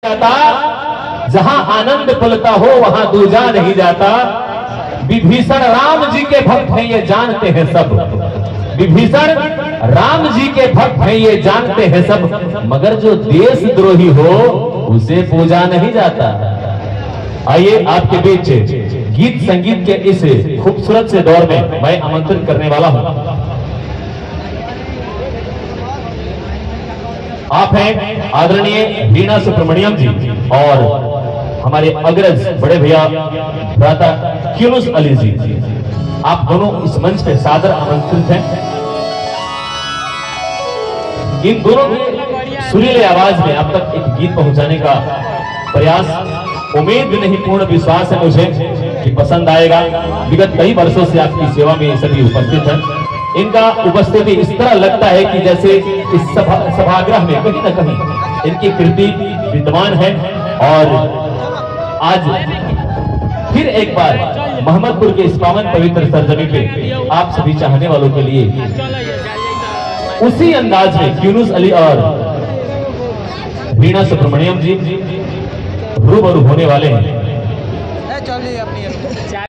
जाता, जहां आनंद पलता हो वहां दूजा नहीं जाता। विभीषण राम जी के भक्त हैं ये जानते हैं सब, विभीषण राम जी के भक्त हैं ये जानते हैं सब, मगर जो देशद्रोही हो उसे पूजा नहीं जाता। आइए आपके बीच गीत संगीत के इस खूबसूरत से दौर में मैं आमंत्रित करने वाला हूं। आप हैं आदरणीय वीणा सुब्रमण्यम जी और हमारे अग्रज बड़े भैया भ्राता क्यूनुस अली जी। आप दोनों इस मंच पे सादर आमंत्रित हैं। इन दोनों की सुरीले आवाज में आप तक एक गीत पहुंचाने का प्रयास, उम्मीद भी नहीं पूर्ण विश्वास है मुझे कि पसंद आएगा। विगत कई वर्षों से आपकी सेवा में ये सभी उपस्थित हैं। इनका उपस्थिति इस तरह लगता है कि जैसे इस सभागृह में कहीं न कहीं इनकी कृति विद्यमान है। और आज फिर एक बार मोहम्मदपुर के इस पावन पवित्र सरजमी पे आप सभी चाहने वालों के लिए उसी अंदाज में क्यूनुस अली और वीणा सुब्रमण्यम जी रूबरू होने वाले हैं।